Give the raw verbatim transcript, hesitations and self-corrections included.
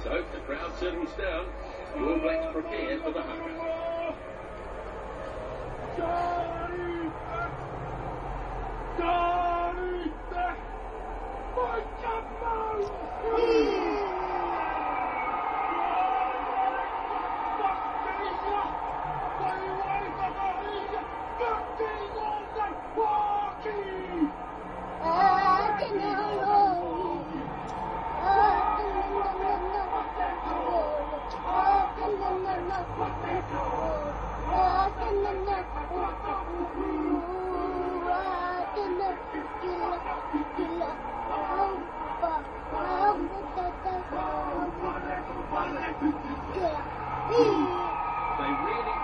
So, the crowd settles down. The All Blacks prepare for the Haka. They really